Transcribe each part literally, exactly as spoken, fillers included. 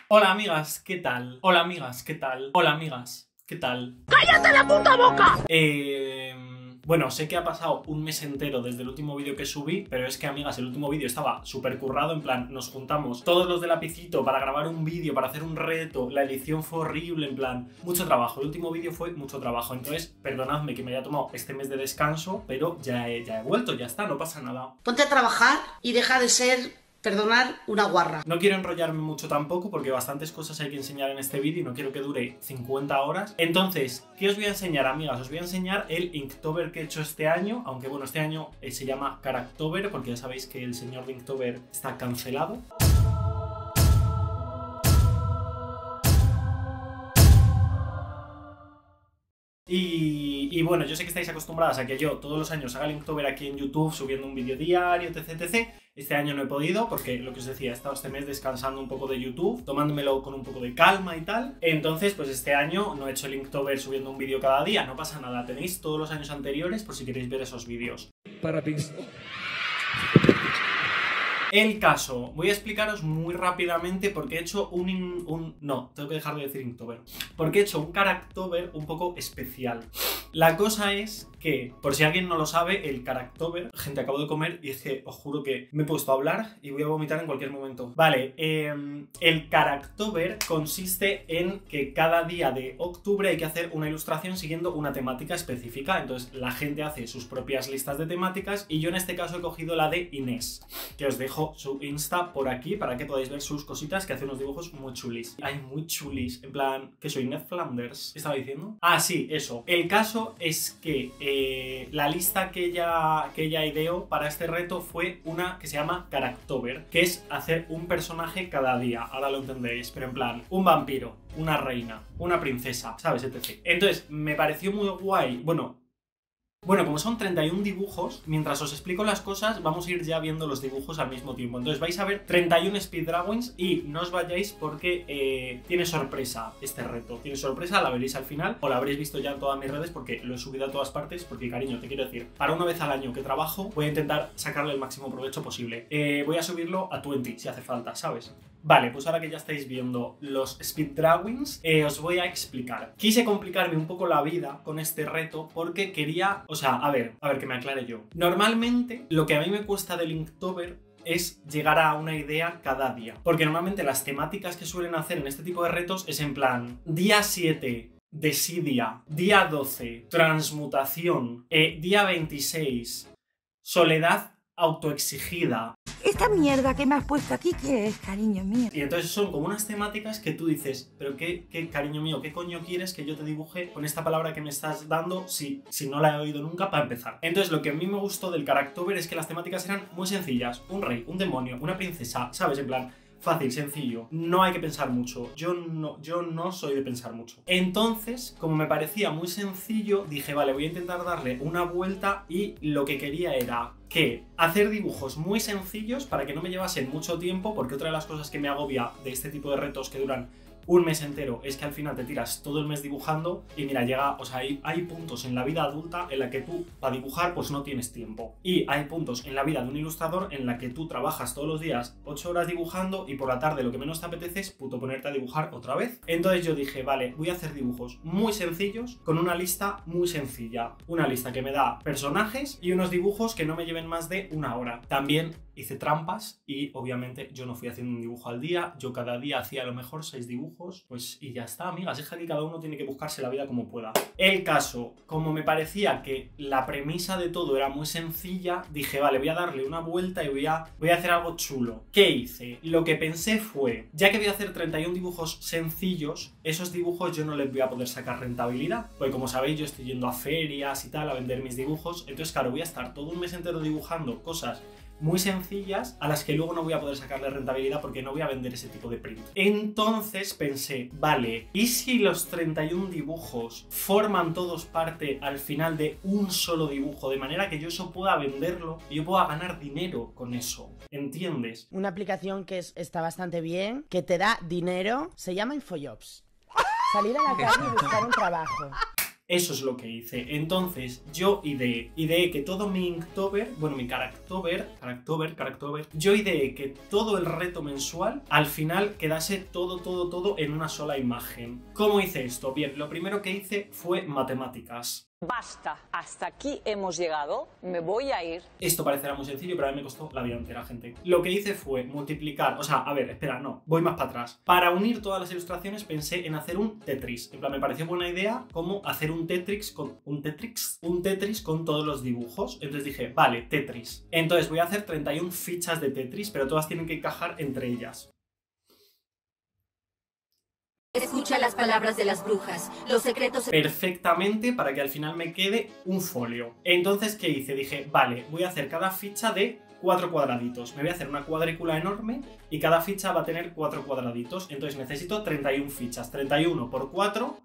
Hola amigas, ¿qué tal? Hola amigas, ¿qué tal? Hola amigas, ¿qué tal? ¡Cállate la puta boca! Eh... Bueno, sé que ha pasado un mes entero desde el último vídeo que subí, pero es que, amigas, el último vídeo estaba súper currado, en plan, nos juntamos todos los de Lapicito para grabar un vídeo, para hacer un reto, la edición fue horrible, en plan, mucho trabajo. El último vídeo fue mucho trabajo, entonces, perdonadme que me haya tomado este mes de descanso, pero ya he, ya he vuelto, ya está, no pasa nada. Ponte a trabajar y deja de ser... perdonar, una guarra. No quiero enrollarme mucho tampoco porque bastantes cosas hay que enseñar en este vídeo y no quiero que dure cincuenta horas. Entonces, ¿qué os voy a enseñar, amigas? Os voy a enseñar el Inktober que he hecho este año, aunque bueno, este año eh, se llama Charactober porque ya sabéis que el señor de Inktober está cancelado. Y, y bueno, yo sé que estáis acostumbradas a que yo todos los años haga el Inktober aquí en YouTube, subiendo un vídeo diario, etc, etcétera. Este año no he podido porque, lo que os decía, he estado este mes descansando un poco de YouTube, tomándomelo con un poco de calma y tal. Entonces, pues este año no he hecho el Inktober subiendo un vídeo cada día, no pasa nada. Tenéis todos los años anteriores por si queréis ver esos vídeos. Para Pix. El caso, voy a explicaros muy rápidamente porque he hecho un, in, un... No, tengo que dejar de decir Inktober. Porque he hecho un Charactober un poco especial. La cosa es que, por si alguien no lo sabe, el Charactober... Gente, acabo de comer y es que os juro que me he puesto a hablar y voy a vomitar en cualquier momento. Vale, eh, el Charactober consiste en que cada día de octubre hay que hacer una ilustración siguiendo una temática específica. Entonces la gente hace sus propias listas de temáticas y yo en este caso he cogido la de Inés, que os dejo su Insta por aquí para que podáis ver sus cositas, que hace unos dibujos muy chulis. Hay muy chulis, en plan, ¿qué soy? Ned Flanders. ¿Qué estaba diciendo? Ah, sí, eso. El caso es que eh, la lista que ella, que ella ideó para este reto fue una que se llama Charactober, que es hacer un personaje cada día. Ahora lo entendéis, pero en plan, un vampiro, una reina, una princesa, ¿sabes? etcétera. Entonces, me pareció muy guay. Bueno, Bueno, como son treinta y un dibujos, mientras os explico las cosas, vamos a ir ya viendo los dibujos al mismo tiempo. Entonces vais a ver treinta y un speedruns y no os vayáis porque eh, tiene sorpresa este reto. Tiene sorpresa, la veréis al final o la habréis visto ya en todas mis redes porque lo he subido a todas partes. Porque, cariño, te quiero decir, para una vez al año que trabajo, voy a intentar sacarle el máximo provecho posible. Eh, voy a subirlo a veinte si hace falta, ¿sabes? Vale, pues ahora que ya estáis viendo los speedruns, eh, os voy a explicar. Quise complicarme un poco la vida con este reto porque quería... O sea, a ver, a ver, que me aclare yo. Normalmente, lo que a mí me cuesta del Inktober es llegar a una idea cada día. Porque normalmente las temáticas que suelen hacer en este tipo de retos es en plan, día siete... desidia, día doce, transmutación, eh, día veintiséis, soledad autoexigida. Esta mierda que me has puesto aquí, ¿qué es, cariño mío? Y entonces son como unas temáticas que tú dices, pero qué, qué cariño mío, ¿qué coño quieres que yo te dibuje con esta palabra que me estás dando si, si no la he oído nunca para empezar? Entonces lo que a mí me gustó del Charactober es que las temáticas eran muy sencillas. Un rey, un demonio, una princesa, ¿sabes? En plan... fácil, sencillo, no hay que pensar mucho. Yo no, yo no soy de pensar mucho. Entonces, como me parecía muy sencillo, dije, vale, voy a intentar darle una vuelta y lo que quería era que hacer dibujos muy sencillos para que no me llevasen mucho tiempo, porque otra de las cosas que me agobia de este tipo de retos que duran un mes entero es que al final te tiras todo el mes dibujando y mira, llega, o sea, hay, hay puntos en la vida adulta en la que tú para dibujar pues no tienes tiempo. Y hay puntos en la vida de un ilustrador en la que tú trabajas todos los días ocho horas dibujando y por la tarde lo que menos te apetece es puto ponerte a dibujar otra vez. Entonces yo dije, vale, voy a hacer dibujos muy sencillos con una lista muy sencilla. Una lista que me da personajes y unos dibujos que no me lleven más de una hora. También hice trampas y obviamente yo no fui haciendo un dibujo al día, yo cada día hacía a lo mejor seis dibujos, pues y ya está, amigas, es que cada uno tiene que buscarse la vida como pueda. El caso, como me parecía que la premisa de todo era muy sencilla, dije, vale, voy a darle una vuelta y voy a, voy a hacer algo chulo. ¿Qué hice? Lo que pensé fue, ya que voy a hacer treinta y un dibujos sencillos, esos dibujos yo no les voy a poder sacar rentabilidad, porque como sabéis yo estoy yendo a ferias y tal a vender mis dibujos, entonces claro, voy a estar todo un mes entero dibujando cosas muy sencillas a las que luego no voy a poder sacarle rentabilidad porque no voy a vender ese tipo de print. Entonces pensé, vale, ¿y si los treinta y un dibujos forman todos parte al final de un solo dibujo? De manera que yo eso pueda venderlo y yo pueda ganar dinero con eso. ¿Entiendes? Una aplicación que es, está bastante bien, que te da dinero, se llama InfoJobs. Salir a la calle y buscar un trabajo. Eso es lo que hice. Entonces yo ideé, ideé que todo mi Inktober, bueno, mi Charactober, Charactober, Charactober, yo ideé que todo el reto mensual al final quedase todo, todo, todo en una sola imagen. ¿Cómo hice esto? Bien, lo primero que hice fue matemáticas. Basta, hasta aquí hemos llegado, me voy a ir. Esto parecerá muy sencillo, pero a mí me costó la vida entera, gente. Lo que hice fue multiplicar, o sea, a ver, espera, no, voy más para atrás. Para unir todas las ilustraciones pensé en hacer un Tetris. En plan, me pareció buena idea como hacer un Tetris con un Tetris, un Tetris con todos los dibujos. Entonces dije, vale, Tetris. Entonces voy a hacer treinta y una fichas de Tetris, pero todas tienen que encajar entre ellas. Escucha las palabras de las brujas, los secretos... Perfectamente para que al final me quede un folio. Entonces, ¿qué hice? Dije, vale, voy a hacer cada ficha de cuatro cuadraditos. Me voy a hacer una cuadrícula enorme y cada ficha va a tener cuatro cuadraditos. Entonces necesito treinta y una fichas. treinta y uno por cuatro...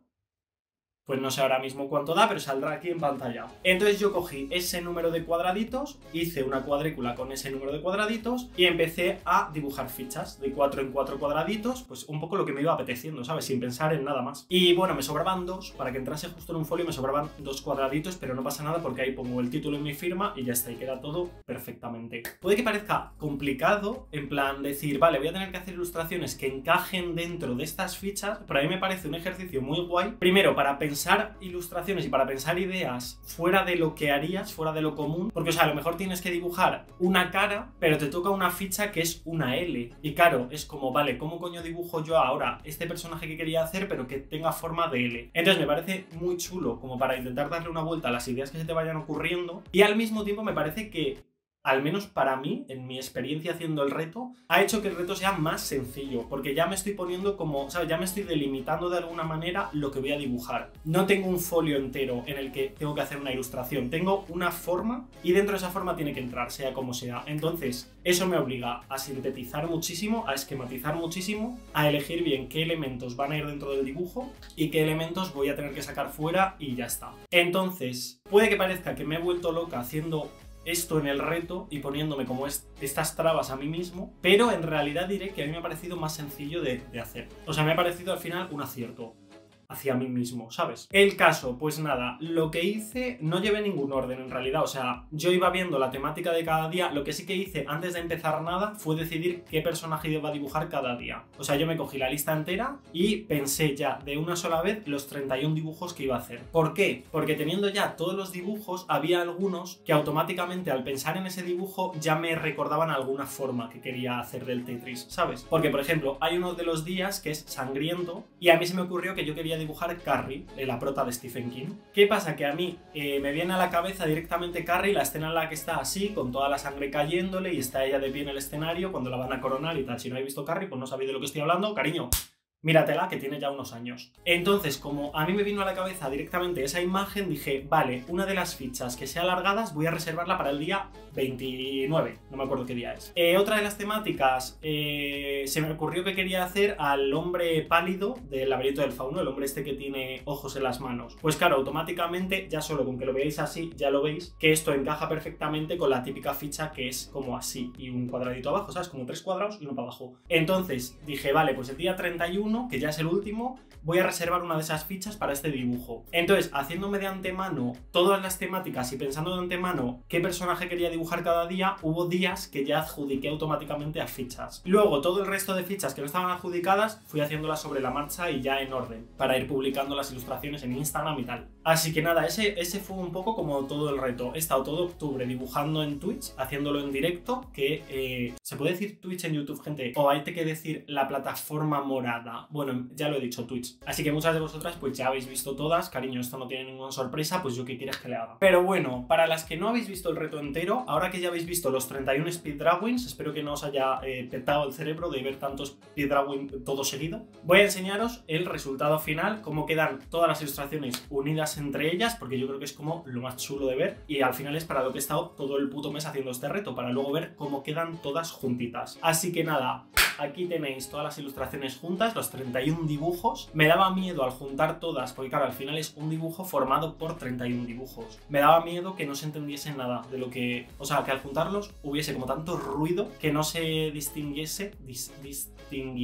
Pues no sé ahora mismo cuánto da, pero saldrá aquí en pantalla. Entonces yo cogí ese número de cuadraditos, hice una cuadrícula con ese número de cuadraditos y empecé a dibujar fichas de cuatro en cuatro cuadraditos, pues un poco lo que me iba apeteciendo, ¿sabes? Sin pensar en nada más. Y bueno, me sobraban dos, para que entrase justo en un folio me sobraban dos cuadraditos, pero no pasa nada porque ahí pongo el título y mi firma y ya está, y queda todo perfectamente. Puede que parezca complicado, en plan decir, vale, voy a tener que hacer ilustraciones que encajen dentro de estas fichas, pero a mí me parece un ejercicio muy guay, primero para pensar pensar ilustraciones y para pensar ideas fuera de lo que harías, fuera de lo común, porque o sea, a lo mejor tienes que dibujar una cara, pero te toca una ficha que es una L, y claro, es como, vale, ¿cómo coño dibujo yo ahora este personaje que quería hacer pero que tenga forma de L? Entonces me parece muy chulo como para intentar darle una vuelta a las ideas que se te vayan ocurriendo, y al mismo tiempo me parece que, al menos para mí, en mi experiencia haciendo el reto, ha hecho que el reto sea más sencillo, porque ya me estoy poniendo como, ¿sabes? Ya me estoy delimitando de alguna manera lo que voy a dibujar. No tengo un folio entero en el que tengo que hacer una ilustración, tengo una forma y dentro de esa forma tiene que entrar, sea como sea. Entonces, eso me obliga a sintetizar muchísimo, a esquematizar muchísimo, a elegir bien qué elementos van a ir dentro del dibujo y qué elementos voy a tener que sacar fuera y ya está. Entonces, puede que parezca que me he vuelto loca haciendo esto en el reto y poniéndome como es, estas trabas a mí mismo, pero en realidad diré que a mí me ha parecido más sencillo de, de hacer. O sea, me ha parecido al final un acierto hacia mí mismo, ¿sabes? El caso, pues nada, lo que hice no llevé ningún orden en realidad, o sea, yo iba viendo la temática de cada día. Lo que sí que hice antes de empezar nada fue decidir qué personaje iba a dibujar cada día. O sea, yo me cogí la lista entera y pensé ya de una sola vez los treinta y un dibujos que iba a hacer. ¿Por qué? Porque teniendo ya todos los dibujos, había algunos que automáticamente al pensar en ese dibujo ya me recordaban alguna forma que quería hacer del Tetris, ¿sabes? Porque, por ejemplo, hay uno de los días que es sangriento y a mí se me ocurrió que yo quería dibujar Carrie, la prota de Stephen King. ¿Qué pasa? Que a mí eh, me viene a la cabeza directamente Carrie, la escena en la que está así, con toda la sangre cayéndole y está ella de pie en el escenario cuando la van a coronar y tal. Si no habéis visto Carrie, pues no sabéis de lo que estoy hablando, cariño. Míratela, que tiene ya unos años. Entonces, como a mí me vino a la cabeza directamente esa imagen, dije, vale, una de las fichas que sea alargadas voy a reservarla para el día veintinueve, no me acuerdo qué día es. Eh, otra de las temáticas, eh, se me ocurrió que quería hacer al hombre pálido del laberinto del fauno, el hombre este que tiene ojos en las manos. Pues claro, automáticamente, ya solo con que lo veáis así, ya lo veis, que esto encaja perfectamente con la típica ficha que es como así, y un cuadradito abajo, ¿sabes? Como tres cuadrados y uno para abajo. Entonces dije, vale, pues el día treinta y uno, que ya es el último, voy a reservar una de esas fichas para este dibujo. Entonces, haciéndome de antemano todas las temáticas y pensando de antemano qué personaje quería dibujar cada día, hubo días que ya adjudiqué automáticamente a fichas. Luego, todo el resto de fichas que no estaban adjudicadas, fui haciéndolas sobre la marcha y ya en orden, para ir publicando las ilustraciones en Instagram y tal. Así que nada, ese, ese fue un poco como todo el reto. He estado todo octubre dibujando en Twitch, haciéndolo en directo, que eh, ¿se puede decir Twitch en YouTube, gente? O hay que decir la plataforma morada. Bueno, ya lo he dicho, Twitch. Así que muchas de vosotras pues ya habéis visto todas. Cariño, esto no tiene ninguna sorpresa, pues yo qué quieres que le haga. Pero bueno, para las que no habéis visto el reto entero, ahora que ya habéis visto los treinta y uno speedrawings, espero que no os haya eh, petado el cerebro de ver tantos speedrawing todo seguido, voy a enseñaros el resultado final, cómo quedan todas las ilustraciones unidas entre ellas, porque yo creo que es como lo más chulo de ver, y al final es para lo que he estado todo el puto mes haciendo este reto, para luego ver cómo quedan todas juntitas. Así que nada, aquí tenéis todas las ilustraciones juntas, los treinta y uno dibujos. Me daba miedo al juntar todas, porque claro, al final es un dibujo formado por treinta y uno dibujos. Me daba miedo que no se entendiese nada de lo que... O sea, que al juntarlos hubiese como tanto ruido que no se distinguiese... Dis, distinguiese...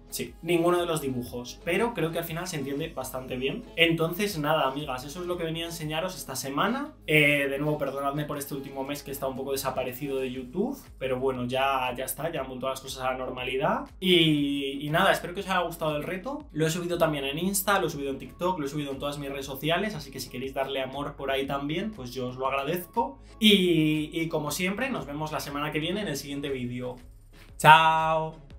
Sí, ninguno de los dibujos, pero creo que al final se entiende bastante bien. Entonces nada, amigas, eso es lo que venía a enseñaros esta semana. Eh, de nuevo, perdonadme por este último mes que está un poco desaparecido de YouTube, pero bueno, ya, ya está, ya han vuelto las cosas a la normalidad. Y, y nada, espero que os haya gustado el reto. Lo he subido también en Insta, lo he subido en TikTok, lo he subido en todas mis redes sociales, así que si queréis darle amor por ahí también, pues yo os lo agradezco. Y, y como siempre, nos vemos la semana que viene en el siguiente vídeo. ¡Chao!